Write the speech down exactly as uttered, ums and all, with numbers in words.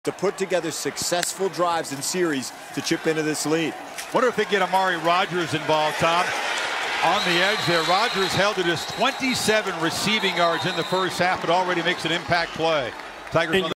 to put together successful drives and series to chip into this lead. Wonder if they get Amari Rogers involved, Tom. On the edge there, Rogers held to just twenty-seven receiving yards in the first half, but already makes an impact play. Tigers on the